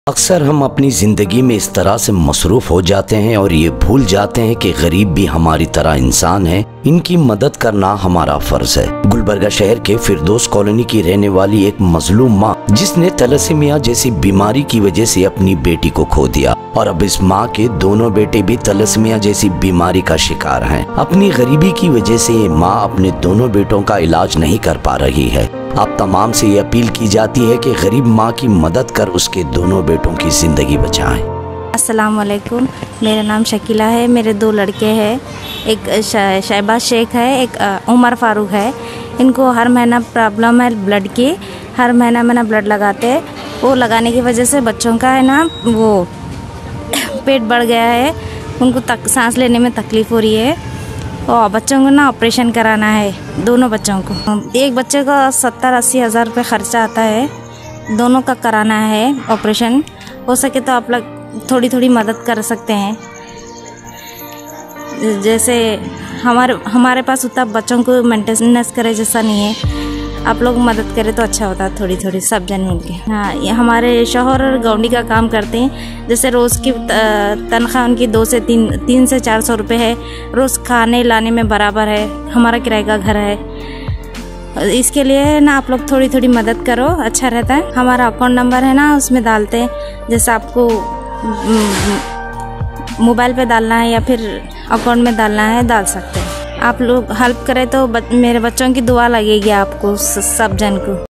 अक्सर हम अपनी ज़िंदगी में इस तरह से मसरूफ़ हो जाते हैं और ये भूल जाते हैं कि गरीब भी हमारी तरह इंसान है, इनकी मदद करना हमारा फ़र्ज़ है। गुलबर्गा शहर के फिरदौस कॉलोनी की रहने वाली एक मजलूम माँ, जिसने थैलेसीमिया जैसी बीमारी की वजह से अपनी बेटी को खो दिया और अब इस माँ के दोनों बेटे भी थैलेसीमिया जैसी बीमारी का शिकार हैं। अपनी गरीबी की वजह से ये माँ अपने दोनों बेटों का इलाज नहीं कर पा रही है। आप तमाम से ये अपील की जाती है कि गरीब माँ की मदद कर उसके दोनों बेटों की ज़िंदगी बचाएं। अस्सलाम वालेकुम, मेरा नाम शकीला है। मेरे दो लड़के हैं, एक शहबाज शेख है, एक उमर फारूक है। इनको हर महीना प्रॉब्लम है ब्लड की, हर महीना ब्लड लगाते हैं। वो लगाने की वजह से बच्चों का है ना वो पेट बढ़ गया है, उनको सांस लेने में तकलीफ़ हो रही है और बच्चों को ना ऑपरेशन कराना है, दोनों बच्चों को। एक बच्चे का 70-80 हज़ार रुपये ख़र्चा आता है, दोनों का कराना है ऑपरेशन। हो सके तो आप लोग थोड़ी मदद कर सकते हैं। जैसे हमारे पास उतना बच्चों को मेंटेनेंस करे जैसा नहीं है, आप लोग मदद करें तो अच्छा होता है। थोड़ी सब जन मिल के। हाँ, ये हमारे शौहर और गौंडी का काम करते हैं। जैसे रोज़ की तनख्वाह उनकी 2 से 3 से 400 रुपये है। रोज़ खाने लाने में बराबर है, हमारा किराए का घर है। इसके लिए ना आप लोग थोड़ी मदद करो, अच्छा रहता है। हमारा अकाउंट नंबर है ना, उसमें डालते हैं। जैसे आपको मोबाइल पे डालना है या फिर अकाउंट में डालना है, डाल सकते हैं। आप लोग हेल्प करें तो मेरे बच्चों की दुआ लगेगी आपको, सब जन को।